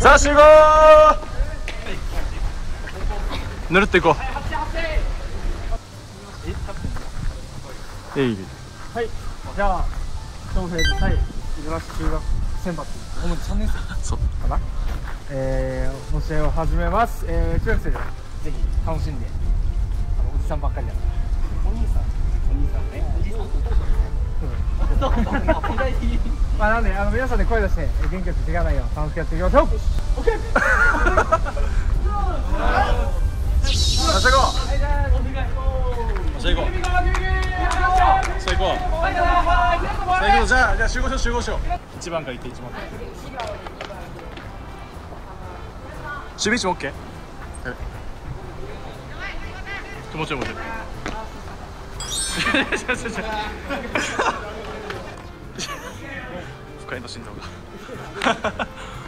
さあ集合。ぬるっていこう。 はい、じゃあ翔平対五十嵐中学選抜主に3年生そうかな、の試合を始めます。中学生でぜひ楽しんで、おじさんばっかりだからお兄さんね、おじさんまあなんで皆さんで声出して元気よく怪我ないよう楽しくやっていきましょう。オッケー。 さあ行こう。さあ行こう。さあ行こう。じゃあ集合しよう。1番から行って1番から。守備位置も OK。もちろん。深井の振動が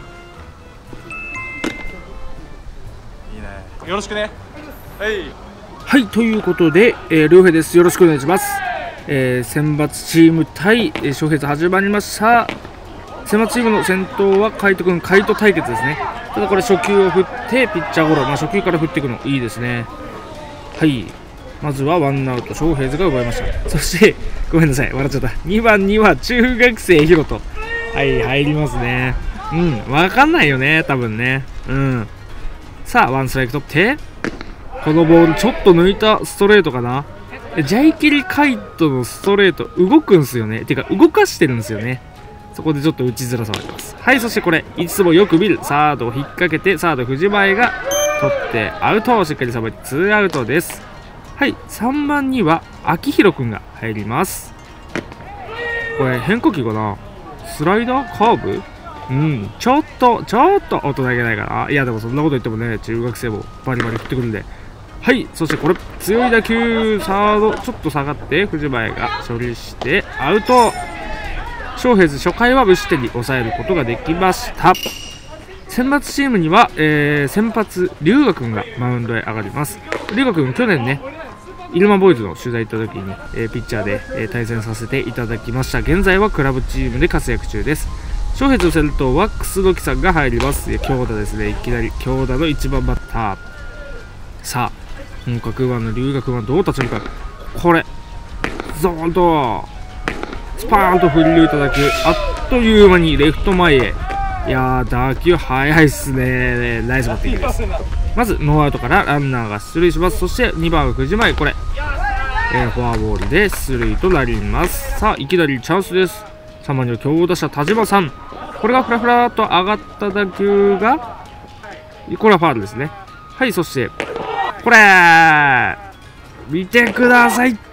いいね。よろしくね。 はい、ということで、両平です。よろしくお願いします。選抜チーム対翔平と始まりました。選抜チームの先頭は海斗君、海斗対決ですね。ただこれ初球を振ってピッチャーゴロ、初球から振っていくのいいですね。はい、まずはワンアウト、翔平が奪いました。そしてごめんなさい、笑っちゃった。2番には中学生ヒロト、はい、入りますね。分かんないよね、多分ね。さあワンストライク取って、このボールちょっと抜いたストレートかな。ジャイキリカイトのストレート動くんすよね。てか動かしてるんですよね。そこでちょっと打ちづらさはあります。はい、そしてこれいつもよく見るサードを引っ掛けて、サード藤前が取ってアウトをしっかりさばいて2アウトです。はい、3番には秋広くんが入ります。これ変化球かな、スライダーカーブ、ちょっと大人げないかな。いやでもそんなこと言ってもね、中学生もバリバリ振ってくるんで。はい、そしてこれ強い打球、サードちょっと下がって藤前が処理してアウト。翔平初回は無失点に抑えることができました。選抜チームには、先発龍河君がマウンドへ上がります。龍河君去年ね、イルマボーイズの取材行った時に、ピッチャーで、対戦させていただきました。現在はクラブチームで活躍中です。翔平と先頭は楠木さんが入ります。強打ですね。いきなり強打の1番バッター。さあ本格右腕の龍河君はどう立ちるか。これゾーンとスパーンと振り抜いた打球、あっという間にレフト前へ。いやー、打球速いっすね。ナイスバッティングです。まずノーアウトからランナーが出塁します。そして2番藤前、これ、フォアボールで出塁となります。さあいきなりチャンスです。3番には強打者田島さん、これがフラフラっと上がった打球が、これはファウルですね。はい、そしてこれ見てください、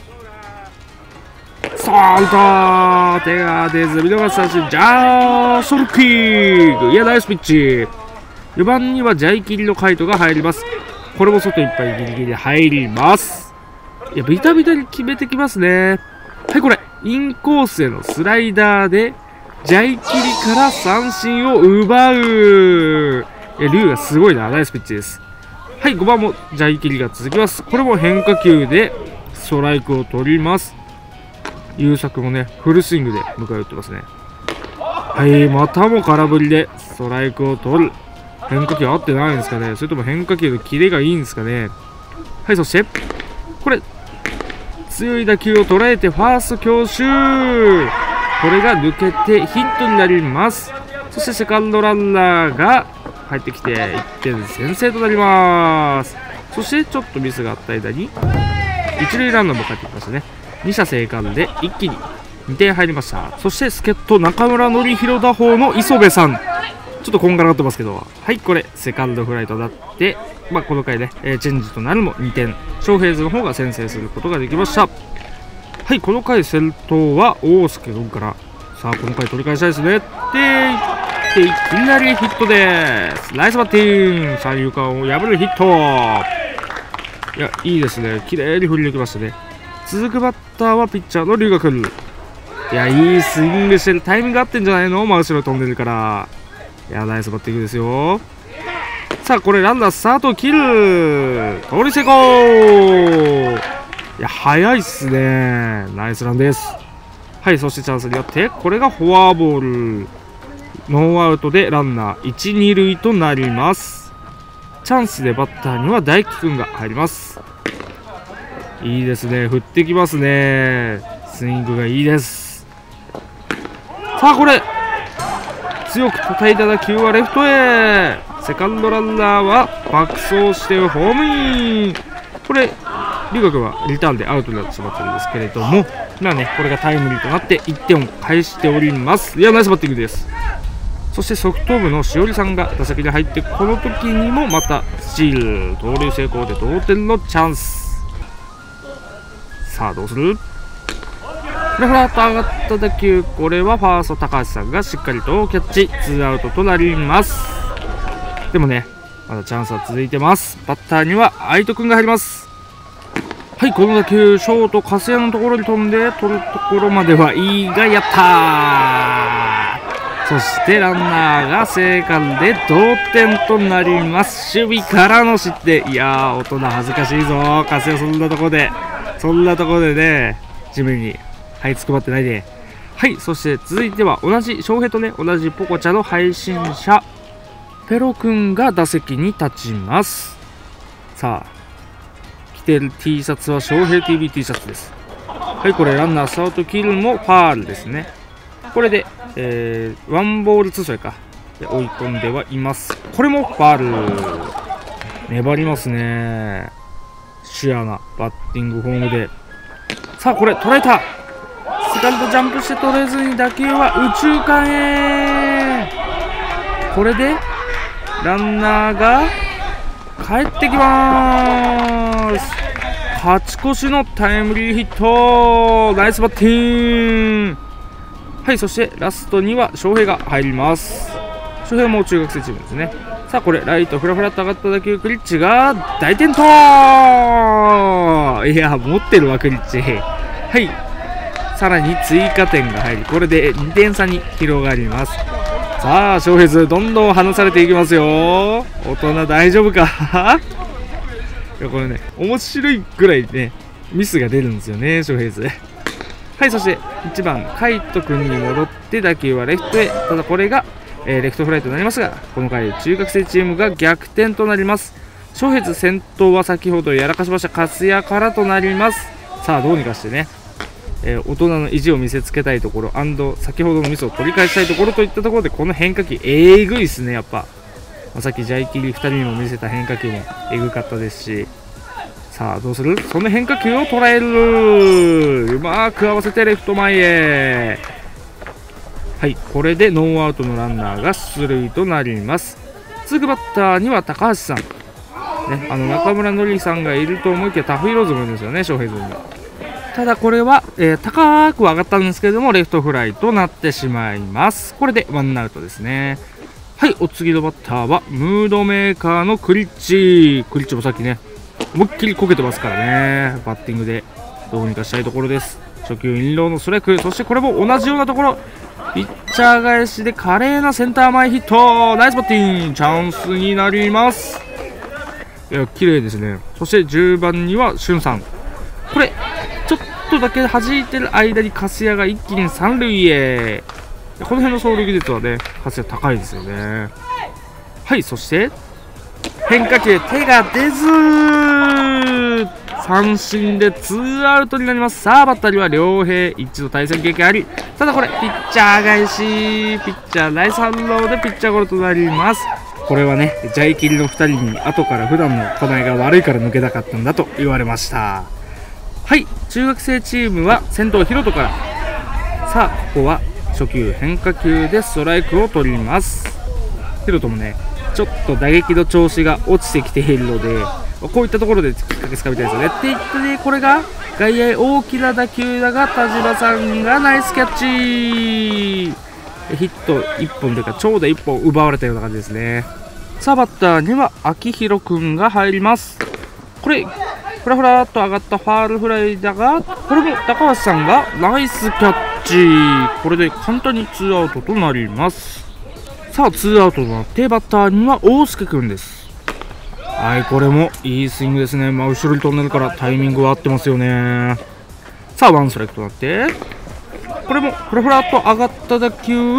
ストーンと手が出ず見逃し三振、ジャーソルキーグ、いやナイスピッチ。4番にはジャイキリのカイトが入ります。これも外いっぱいギリギリ入ります。いやビタビタに決めてきますね。はい、これインコースへのスライダーでジャイキリから三振を奪う。いや龍がすごいな、ナイスピッチです。はい、5番もジャイキリが続きます。これも変化球でストライクを取ります。優作もねフルスイングで迎え撃ってますね。はい、またも空振りでストライクを取る。変化球合ってないんですかね、それとも変化球のキレがいいんですかね。はい、そしてこれ強い打球を捉えてファースト強襲、これが抜けてヒットになります。そしてセカンドランナーが入ってきて1点先制となります。そしてちょっとミスがあった間に一塁ランナーも帰ってきましたね。2者生還で一気に2点入りました。そして助っ人中村典弘打法の磯部さん、ちょっとこんがらがってますけど、はい、これセカンドフライとなって、この回で、チェンジとなるも2点、翔平の方が先制することができました。はい、この回先頭は大輔君から、さあこの回取り返したいですね。でいきなりヒットです。ナイスバッティング、三遊間を破るヒット。いやいいですね、綺麗に振り抜きましたね。続くバッターはピッチャーの龍河君。いやいいスイングしてる、タイミング合ってんじゃないの、真後ろ飛んでるから。いやナイスバッティングですよ。さあこれランナースタートを切る、盗塁成功。いや早いっすね、ナイスランです。はい、そしてチャンスによってこれがフォアボール。 ノーアウトでランナー1、2塁となります。チャンスでバッターには大輝くんが入ります。いいですね、振ってきますね。スイングがいいです。さあこれ強く叩いた打球はレフトへ。セカンドランナーは爆走してホームイン。これ龍河君はリターンでアウトになってしまったんですけれども、まあね、これがタイムリーとなって1点を返しております。いやナイスバッティングです。そしてソフト部のしおりさんが打席に入って、この時にもまたスチール、盗塁成功で同点のチャンス。さあどうする。ふらふらっと上がった打球、これはファースト高橋さんがしっかりとキャッチ、ツーアウトとなります。でもね、まだチャンスは続いてます。バッターには愛斗くんが入ります。はい、この打球ショート加瀬のところに飛んで取るところまではいいが、やったー。そしてランナーが生還で同点となります。守備からの失点。いやー、大人恥ずかしいぞ。加瀬はそんなところでね、地面に這いつくばってないで。はい、そして続いては同じ翔平とね、同じポコチャの配信者ペロくんが打席に立ちます。さあ着てる T シャツは翔平 TV T シャツです。はい、これランナースタートキルもファールですね。これで、ワンボールツーストライクかで追い込んではいます。これもファール。粘りますね。シュアなバッティングフォームで、さあこれ捉えた。セカンドジャンプして取れずに打球は右中間へ。これでランナーが帰ってきます。勝ち越しのタイムリーヒット。ナイスバッティング。はい、そしてラストには翔平が入ります。翔平も中学生チームですね。さあこれライトフラフラと上がった打球、クリッチが大転倒。いや持ってるわクリッチ。はい、さらに追加点が入り、これで2点差に広がります。さあ翔平図どんどん離されていきますよ。大人大丈夫か。いやこれね、面白いぐらいねミスが出るんですよね、翔平図。はい、そして1番海斗くんに戻って打球はレフトへ。ただこれが、レフトフライとなりますが、この回中学生チームが逆転となります。翔平図先頭は先ほどやらかしました粕谷からとなります。さあどうにかしてね、大人の意地を見せつけたいところ、先ほどのミスを取り返したいところといったところで、この変化球えぐいですね。やっぱ、さっきジャイキリ2人にも見せた変化球もえぐかったですし、さあどうする。その変化球を捉える。うまく合わせてレフト前へ。はい、これでノーアウトのランナーが出塁となります。続くバッターには高橋さん、ね、中村のりさんがいると思いきやタフイローズもいるんですよね、翔平君が。ただこれは、高く上がったんですけれどもレフトフライとなってしまいます。これでワンアウトですね。はい、お次のバッターはムードメーカーのクリッチ。クリッチもさっきね思いっきりこけてますからね。バッティングでどうにかしたいところです。初球インローのストライク、そしてこれも同じようなところ、ピッチャー返しで華麗なセンター前ヒット。ナイスバッティング。チャンスになります。いや綺麗ですね。そして10番にはしゅんさん。これちょっとだけ弾いてる間に粕谷が一気に三塁へ。この辺の走塁技術はね粕谷高いですよね。はい、そして変化球手が出ず三振でツーアウトになります。さあバッターには良平、一度対戦経験あり、ただこれピッチャー返し、ピッチャーナイス反応でピッチャーゴロとなります。これはねジャイキリの2人に後から普段の構えが悪いから抜けたかったんだと言われました。はい、中学生チームは先頭ヒロトから。さあここは初球変化球でストライクを取ります。ヒロトもねちょっと打撃の調子が落ちてきているので、こういったところできっかけつかみたいですよね。って言ってね、これが外野へ大きな打球だが田島さんがナイスキャッチ。ヒット1本というか長打1本奪われたような感じですね。さあバッターには秋広くんが入ります。これフラフラっと上がったファールフライだが、これも高橋さんがナイスキャッチ。これで簡単にツーアウトとなります。さあツーアウトとなってバッターには大輔くんです。はい、これもいいスイングですね。後ろに飛んでるからタイミングは合ってますよね。さあワンストライクとなって、これもフラフラっと上がった打球、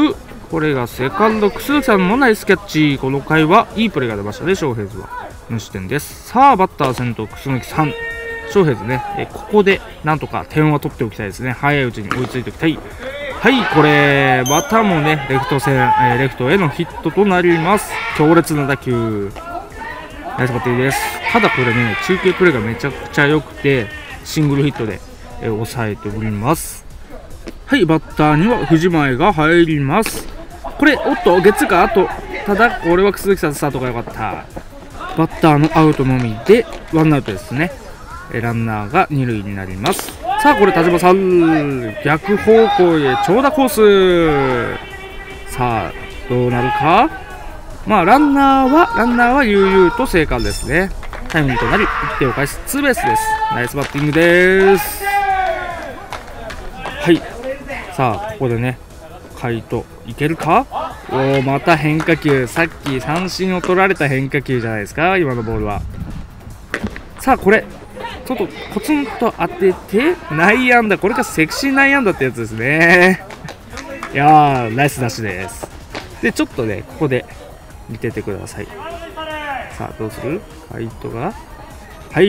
これがセカンド、楠木さんのナイスキャッチ。この回はいいプレーが出ましたね、ショーヘイズは。無失点です。さあ、バッター先頭、楠木さん。ショーヘイズね、ここでなんとか点は取っておきたいですね。早いうちに追いついておきたい。はい、これ、またもね、レフト線、レフトへのヒットとなります。強烈な打球。ナイスバッテリーです。ただこれね、中継プレーがめちゃくちゃ良くて、シングルヒットで、抑えております。はい、バッターには藤前が入ります。これ、おっと、ゲッツーか、あと、ただ、これは楠木さんスタートが良かった。バッターのアウトのみで、ワンアウトですね。ランナーが2塁になります。さあ、これ、田島さん、逆方向へ長打コース。さあ、どうなるか。まあ、ランナーは悠々と生還ですね。タイムリーとなり、1点を返すツーベースです。ナイスバッティングです。はい。さあ、ここでね、海斗いけるか。おお、また変化球。さっき三振を取られた変化球じゃないですか、今のボールは。さあ、これ、ちょっとコツンと当てて、内野安打。これがセクシー内野安打ってやつですね。いやー、ナイスダッシュです。で、ちょっとね、ここで見ててください。さあ、どうする。海斗が。はい、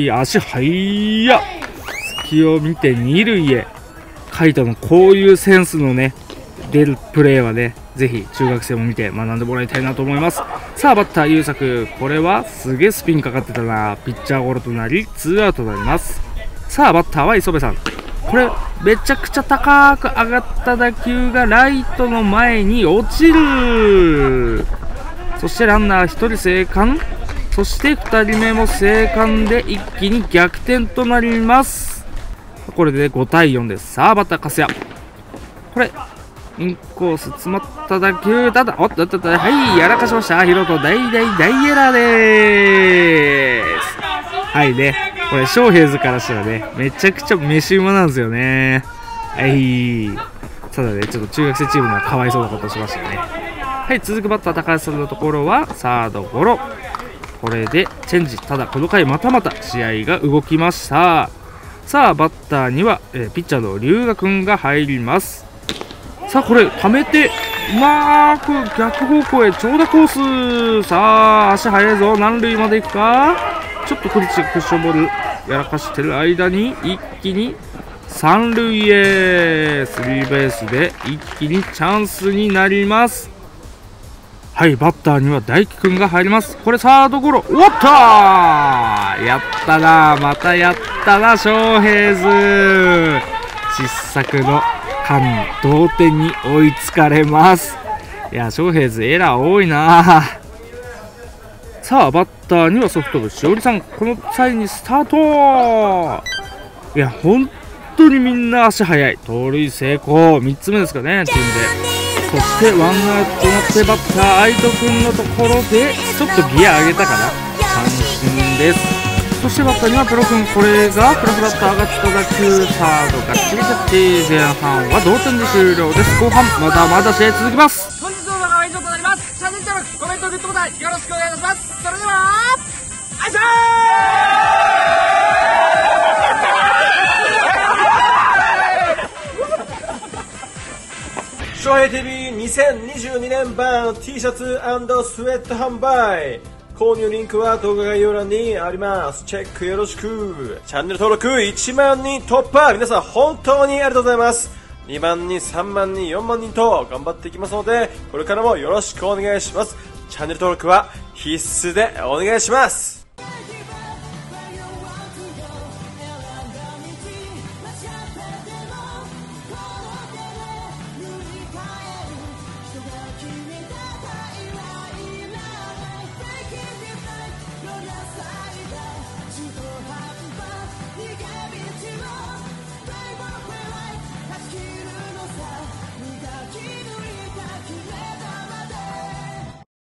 足速や。隙を見て二塁へ。海斗のこういうセンスのね、出るプレーはね、ぜひ中学生も見て学んでもらいたいなと思います。さあ、バッター優作。これはすげえスピンかかってたな。ピッチャーゴロとなり、ツーアウトとなります。さあ、バッターは磯部さん。これ、めちゃくちゃ高く上がった打球がライトの前に落ちる。そしてランナー1人生還。そして2人目も生還で一気に逆転となります。これで5対4です。さあ、バッター粕谷。これ、インコース詰まった打球。ただ、おっとっとっと、はい、やらかしました。ヒロト、大エラーでーす。はいね、これ、ショーヘイズからしたらね、めちゃくちゃ飯馬なんですよね。はい。ただね、ちょっと中学生チームがかわいそうなことをしましたよね。はい、続くバッター、高橋さんのところは、サードゴロ。これでチェンジ。ただ、この回またまた試合が動きました。さあ、バッターには、ピッチャーの龍河君が入ります。さあ、これ、溜めて、うまーく逆方向へ長打コース。さあ、足速いぞ。何塁まで行くか。ちょっとクッションボールやらかしてる間に、一気に三塁へ。スリーベースで一気にチャンスになります。はい、バッターには大輝くんが入ります。これサードゴロ。おっとー、やったな、またやったな、ショーヘイズ。失策の間、同点に追いつかれます。いや、ショーヘイズエラー多いな。さあ、バッターにはソフト部しおりさん。この際にスタート。いや、本当にみんな足速い。盗塁成功。3つ目ですかね、チームで。そしてワンアウトとなってバッター愛斗くんのところでちょっとギア上げたかな、三振です。そしてバッターにはプロくん。これがフラフラっと上がった打球。サードがっちりキャッチ。前半は同点で終了です。後半まだまだ試合続きます。 本日の動画は以上となります。チャンネル登録、コメント、グッドボタンよろしくお願いします。それでは、あいしょー。 翔平 TV2022 年版 T シャツ&スウェット販売。購入リンクは動画概要欄にあります。チェックよろしく。チャンネル登録1万人突破。皆さん本当にありがとうございます。2万人、3万人、4万人と頑張っていきますので、これからもよろしくお願いします。チャンネル登録は必須でお願いします。